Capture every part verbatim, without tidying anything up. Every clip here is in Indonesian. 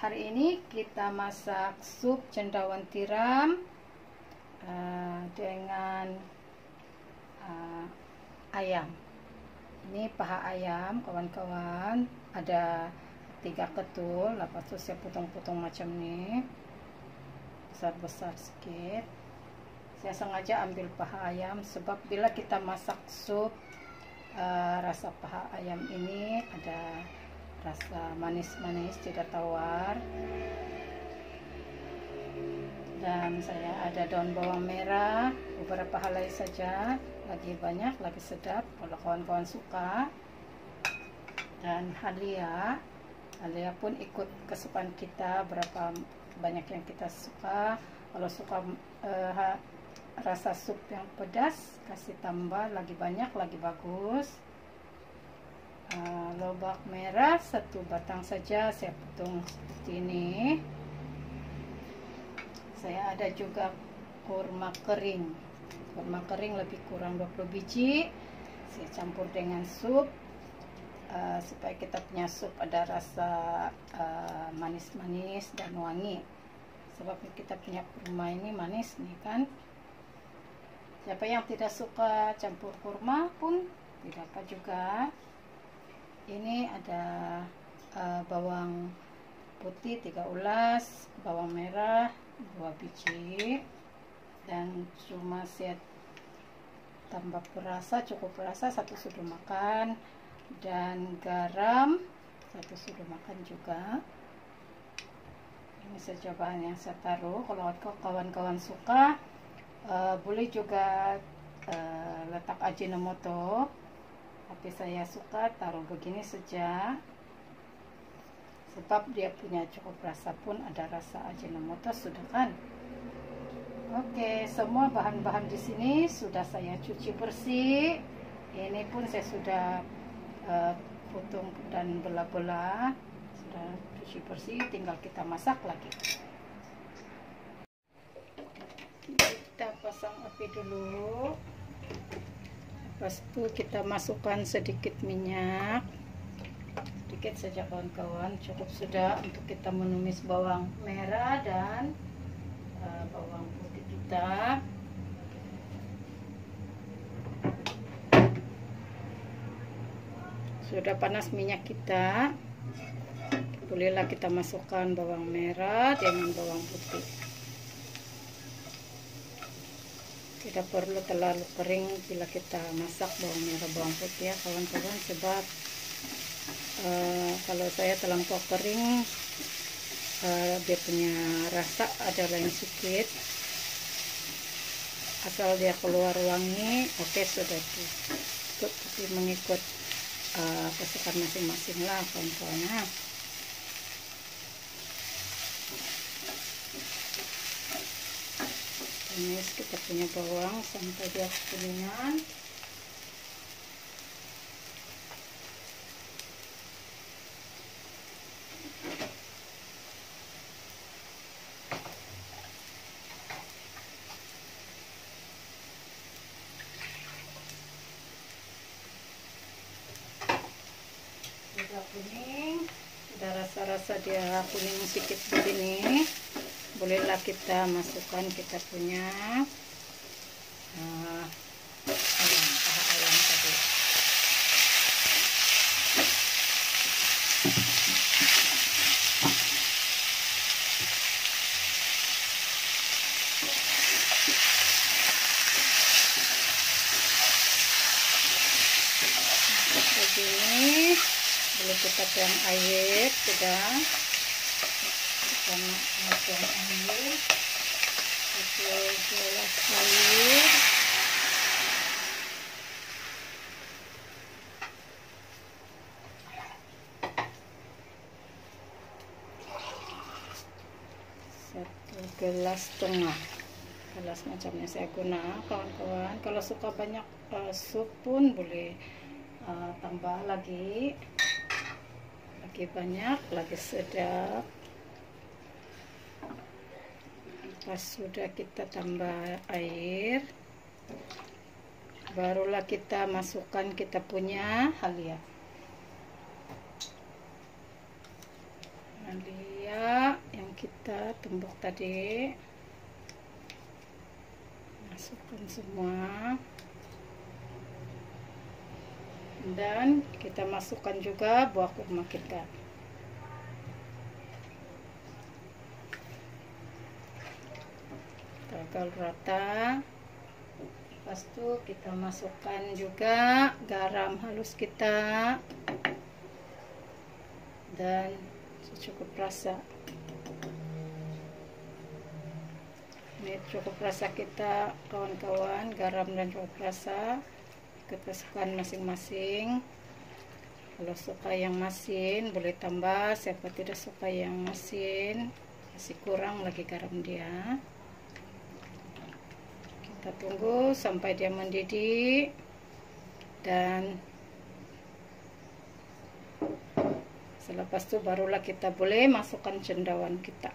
hari ini kita masak sup cendawan tiram uh, dengan uh, ayam. Ini paha ayam, kawan-kawan. Ada tiga ketul, lepas itu saya potong-potong macam ini, besar-besar sedikit. Saya sengaja ambil paha ayam sebab bila kita masak sup uh, rasa paha ayam ini ada rasa manis-manis, tidak tawar. Dan saya ada daun bawang merah, beberapa helai saja, lagi banyak, lagi sedap kalau kawan-kawan suka. Dan halia, halia pun ikut kesukaan kita, berapa banyak yang kita suka. Kalau suka uh, rasa sup yang pedas, kasih tambah lagi banyak, lagi bagus. Uh, lobak merah satu batang saja, saya potong seperti ini. Saya ada juga kurma kering, kurma kering lebih kurang dua puluh biji. Saya campur dengan sup uh, supaya kita punya sup ada rasa manis-manis uh, dan wangi. Sebab kita punya kurma ini manis nih kan. Siapa yang tidak suka campur kurma pun tidak apa juga. Ini ada uh, bawang putih tiga ulas, bawang merah dua biji, dan cuma saya tambah perasa, cukup perasa satu sudu makan, dan garam satu sudu makan juga. Ini saja bahan yang saya taruh. Kalau kawan-kawan suka uh, boleh juga uh, letak ajinomoto. Tapi saya suka taruh begini saja, sebab dia punya cukup rasa pun ada rasa ajinomoto sudah kan. Oke, semua bahan-bahan di sini sudah saya cuci bersih. Ini pun saya sudah uh, potong dan belah-belah, sudah cuci bersih. Tinggal kita masak lagi. Kita pasang api dulu. Lepas itu kita masukkan sedikit minyak, sedikit saja kawan-kawan, cukup sudah untuk kita menumis bawang merah dan uh, bawang putih kita. Sudah panas minyak kita, bolehlah kita masukkan bawang merah dengan bawang putih. Tidak perlu terlalu kering bila kita masak bawang merah bawang putih ya kawan-kawan, sebab uh, kalau saya terlampau kering uh, dia punya rasa ada lain sedikit. Asal dia keluar wangi, oke okay, sudah cukup. Tapi mengikut uh, kesukaan masing-masing lah kawan-kawan. Ini kita punya bawang sampai dia kekuningan. Sudah kuning, sudah rasa-rasa dia kuning sedikit begini. Bolehlah kita masukkan kita punya uh, ayam, paha ayam tadi. Begini, boleh kita tuang air sudah. Kita masukkan air, satu gelas air, satu gelas setengah, gelas macamnya saya guna kawan-kawan. Kalau suka banyak uh, sup pun boleh uh, tambah lagi, lagi banyak, lagi sedap. Pas sudah kita tambah air, barulah kita masukkan kita punya halia. Halia kita tumbuk tadi, masukkan semua, dan kita masukkan juga buah kurma kita. Kita gaul rata. Lepas itu kita masukkan juga garam halus kita dan cukup rasa. Ini cukup rasa kita, kawan-kawan, garam dan cukup rasa kesukaan masing-masing. Kalau suka yang masin boleh tambah, siapa tidak suka yang masin masih kurang lagi garam dia. Kita tunggu sampai dia mendidih, dan selepas itu barulah kita boleh masukkan cendawan kita.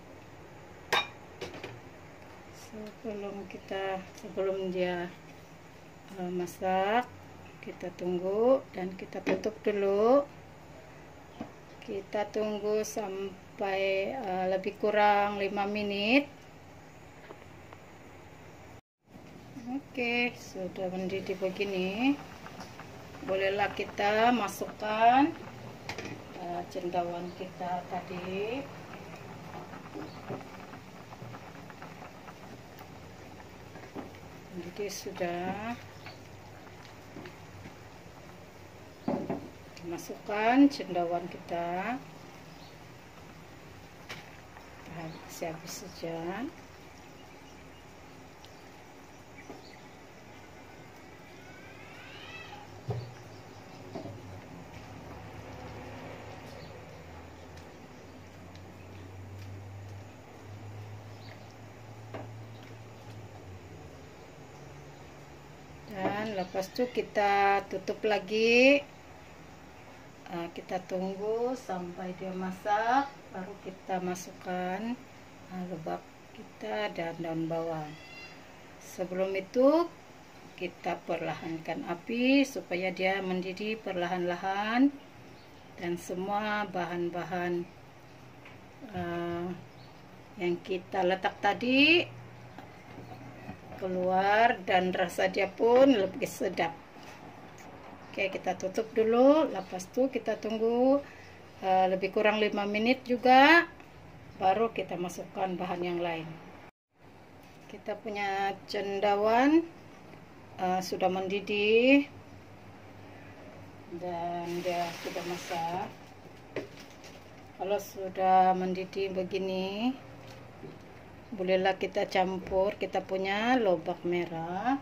Sebelum kita sebelum dia uh, masak, kita tunggu dan kita tutup dulu. Kita tunggu sampai uh, lebih kurang lima menit. Oke, sudah mendidih begini. Bolehlah kita masukkan uh, cendawan kita tadi. Mendidih sudah. Masukkan cendawan kita. Kasih habis saja. Dan lepas itu kita tutup lagi. Nah, kita tunggu sampai dia masak, baru kita masukkan nah, lobak kita dan daun bawang. Sebelum itu kita perlahankan api supaya dia mendidih perlahan-lahan dan semua bahan-bahan uh, yang kita letak tadi keluar dan rasa dia pun lebih sedap. Oke, kita tutup dulu. Lepas itu kita tunggu uh, lebih kurang lima menit juga, baru kita masukkan bahan yang lain. Kita punya cendawan uh, sudah mendidih dan dia sudah masak. Kalau sudah mendidih begini, bolehlah kita campur kita punya lobak merah.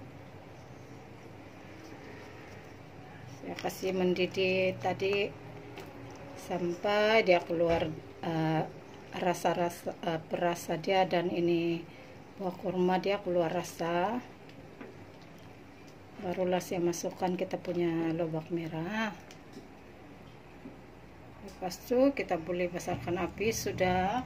Saya kasih mendidih tadi sampai dia keluar rasa-rasa uh, uh, perasa dia, dan ini buah kurma dia keluar rasa. Barulah saya masukkan kita punya lobak merah. Lepas itu kita boleh besarkan api sudah.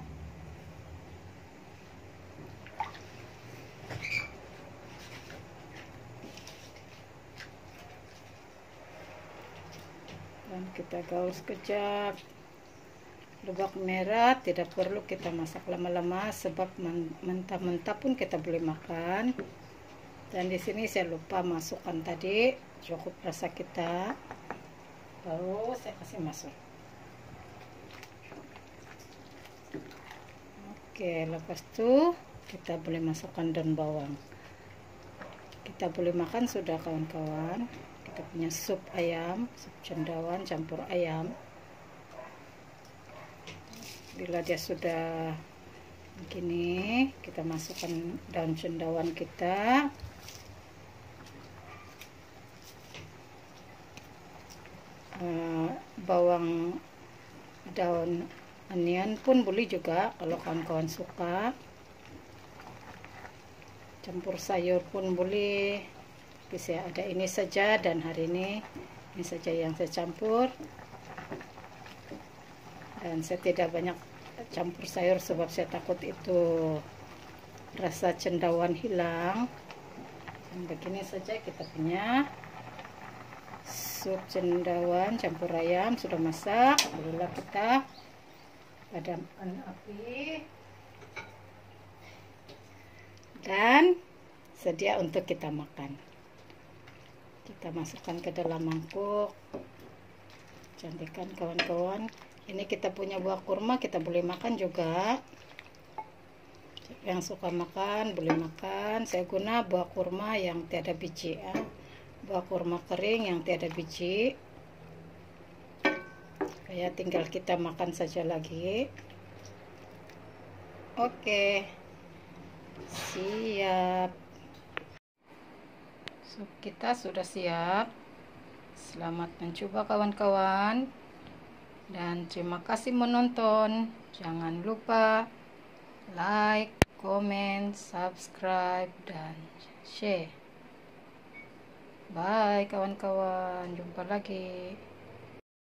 Dan kita gaul sekejap. Lobak merah tidak perlu kita masak lama-lama sebab mentah-mentah pun kita boleh makan. Dan di sini saya lupa masukkan tadi cukup rasa kita, baru saya kasih masuk. Oke, lepas itu kita boleh masukkan daun bawang. Kita boleh makan sudah, kawan-kawan. Kita punya sup ayam, sup cendawan campur ayam. Bila dia sudah begini, kita masukkan daun cendawan kita. Uh, bawang daun onion pun boleh juga kalau kawan-kawan suka. Campur sayur pun boleh. Tapi saya ada ini saja, dan hari ini ini saja yang saya campur. Dan saya tidak banyak campur sayur sebab saya takut itu rasa cendawan hilang. Dan begini saja kita punya sup cendawan campur ayam sudah masak. Bolehlah kita Padamkan api dan sedia untuk kita makan. Kita masukkan ke dalam mangkuk. Cantikkan kawan-kawan. Ini kita punya buah kurma, kita boleh makan juga. Yang suka makan boleh makan. Saya guna buah kurma yang tiada biji ya. Buah kurma kering yang tiada biji. Ya, tinggal kita makan saja lagi. Oke. Siap. Sup kita sudah siap. Selamat mencoba kawan-kawan. Dan terima kasih menonton. Jangan lupa like, comment, subscribe, dan share. Bye kawan-kawan. Jumpa lagi.